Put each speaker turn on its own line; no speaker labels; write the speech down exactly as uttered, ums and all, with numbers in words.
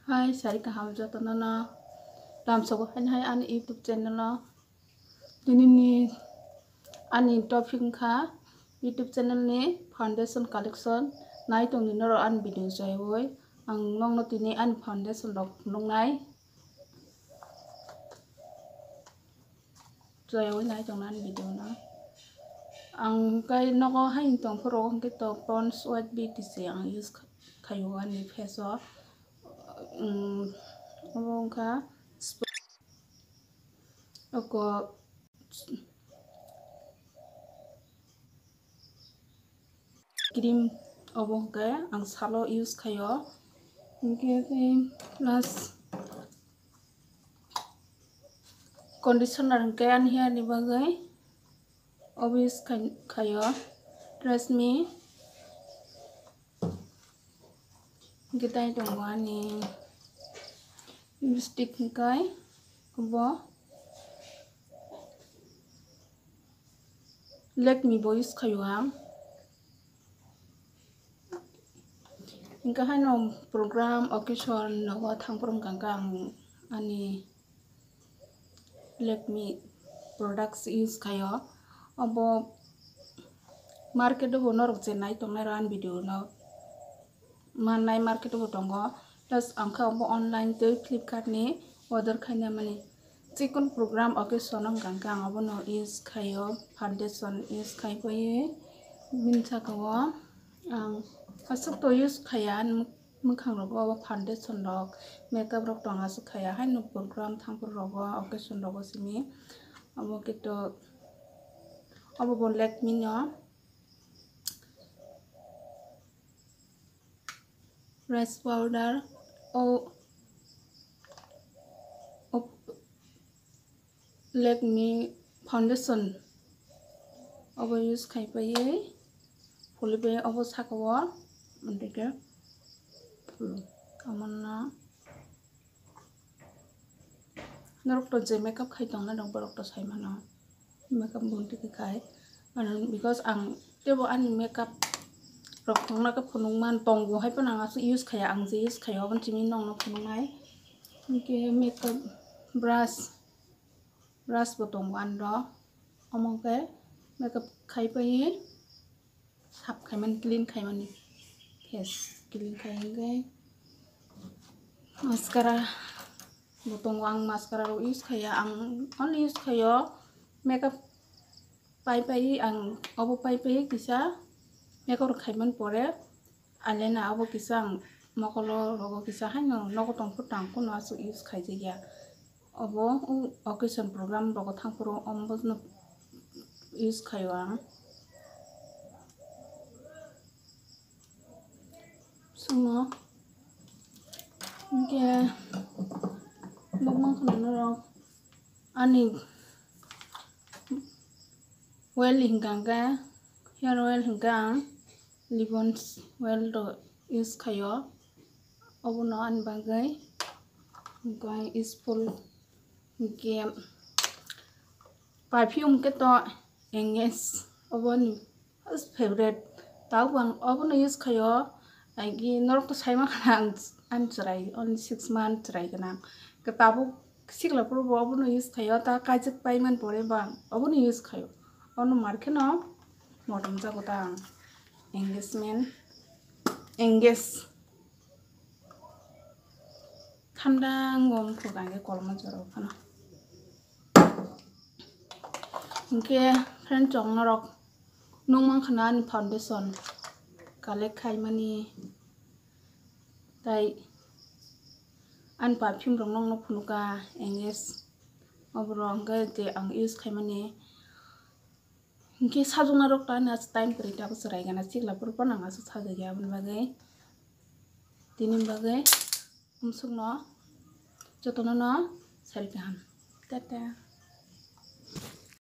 Hai, saya kaham jatuh nana. Dalam soko hai hai an YouTube channel lo. Tini ni ani topic ka YouTube channel ni foundation collection. Nai tong ni noro an video jai woi. Ang nong no tini an foundation lok nong nai. Jai woi nai tong an video na. Ang kai nogo hai tong pro ang kito Pond's white beauty se ang use kayo an ni face off. Um, abang ka Oko cream abang ka ang salo use kayo. Ingke plus conditioner ke an here ni bagai. Obvious kayo. Trust me. Kita itu wani lipstick kai kubo let me boys kayo am ingka hano program occasion nawa thang prom kangkang ani let me products use kayo abo market do norok jenai tongnaran video no manai market do tongo plus angka abo online te Flipkart ni order khaina mani chikun program occasion ang kangkang abo no use kayo foundation use kai boye mincha kawo ang asuk to use khaya mukhang rogo abo foundation rok makeup rok tonga su khaya haino program thangpur rogo occasion rogo simi abo kito abo bon let me no rice powder o let me foundation abo use kai paye fulibe abo sakawa mendeke full amana norok to je makeup khai tong na dong borok to sai mana makeup bunti ke kai anan because ang tebo an makeup rok thong na ka phunung man tonggo hai panang asu use khaya ang je use khaya ban chimi nong no phunung nai ke makeup brush brush botong wan ro among ke makeup khai paye sap khai man clean khai man face clean khai nge mascara botong wang mascara ro use khaya ang only use khayo makeup pai pai ang obo pai pai kisa makeup ro khai man pore alena abo kisa mokolo rogo kisa haino nogo tong putang kuno asu use khai je ya obo occasion program rogo thangpuro ombo no use khayo ang sumo ke bokmang khana rok ani well hinganga hair oil hingang libons well do use khayo obono an bagai gai is full ke perfume ke to engage oboni favorite tawang obono use khayo agi norok to saima khana an chrai only six months chrai kana ke tabu sikla pro obono use khayo ta kajik paiman pore bang obono use khayo ono marke no modern jago ta engagement engage thanda ngom phugange kolma jaro khana ke friend chong norok nongmang khana ni foundation collect khai mani tai an perfume rong nong no phunuka engage obrong ga te ang use khai mani ke sajona rok ta na time perita ko serai gana sikla pur panang asu saja ya bun bagai tini bagai umsuk no jotono no selfie han tata